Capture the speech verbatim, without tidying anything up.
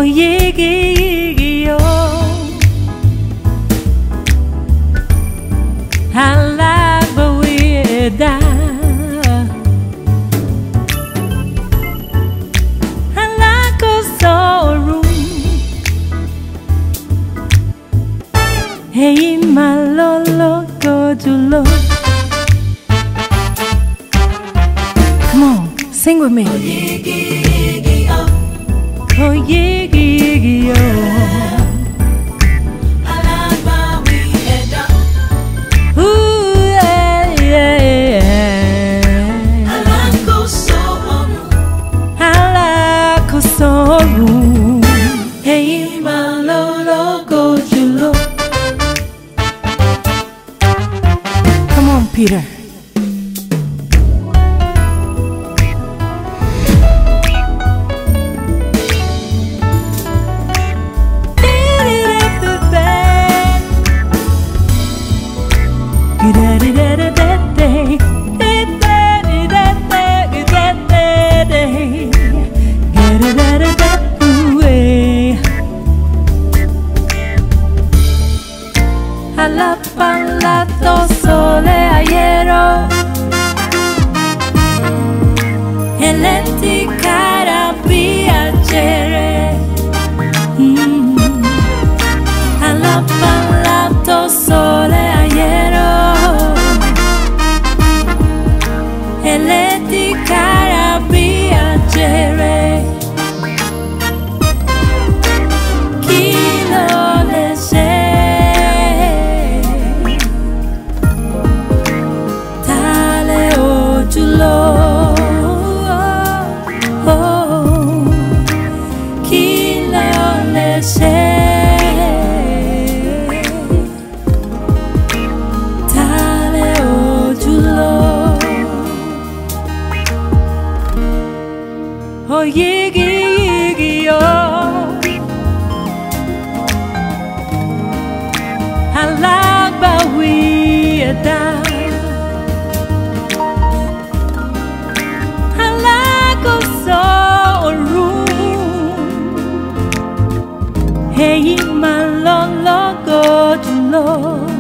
Oyigiyigi, oh, I like the way that I like a sorrow. Hey, my lolo, go to love. Come on, sing with me. Oyigiyigi, oh. Oyigiyigi, oh. I like my way down. Ooh, yeah, yeah, yeah. I like a sorrow. I like a sorrow. Hey, my lolo, go to love. Come on, Peter. Alla parlato sole aiero e lenti cara piacere. Mm. Alla parlato sole aiero e lenti cara piacere. Chi lo legge Lord, oh, oh, chi lo sa, tale o giulo, Oyigiyigi, oh, I like the way you dance. Hey, my lolo, go to Lord.